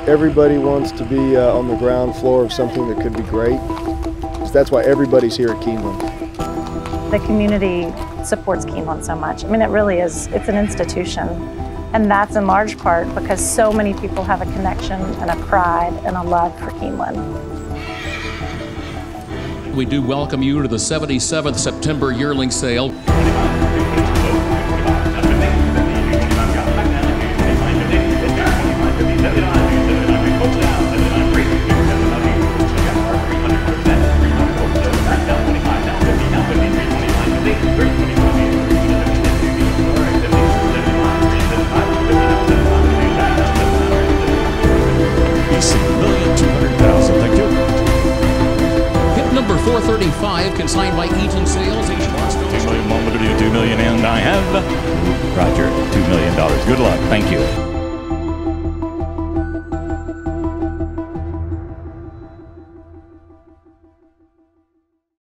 everybody wants to be on the ground floor of something that could be great. That's why everybody's here at Keeneland. The community supports Keeneland so much. I mean, it really is, it's an institution. And that's in large part because so many people have a connection and a pride and a love for Keeneland. We do welcome you to the 77th September Yearling sale. Number 435, consigned by Eaton Sales. 2 million, 1 million, 2 million, and I have Roger, $2 million. Good luck. Thank you.